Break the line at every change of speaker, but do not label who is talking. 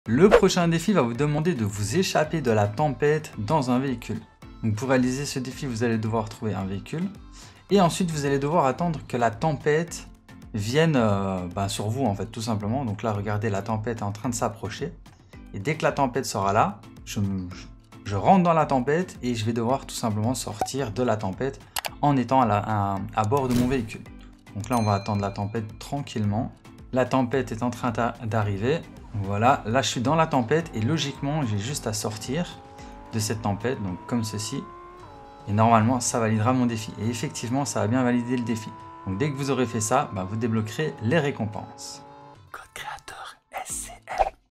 Le prochain défi va vous demander de vous échapper de la tempête dans un véhicule. Donc pour réaliser ce défi, vous allez devoir trouver un véhicule. Et ensuite, vous allez devoir attendre que la tempête vienne sur vous, en fait, tout simplement. Donc là, regardez, la tempête est en train de s'approcher. Et dès que la tempête sera là, je rentre dans la tempête et je vais devoir tout simplement sortir de la tempête en étant à bord de mon véhicule. Donc là, on va attendre la tempête tranquillement. La tempête est en train d'arriver. Voilà, là je suis dans la tempête et logiquement, j'ai juste à sortir de cette tempête, donc comme ceci. Et normalement, ça validera mon défi. Et effectivement, ça a bien validé le défi. Donc dès que vous aurez fait ça, vous débloquerez les récompenses. Code créateur.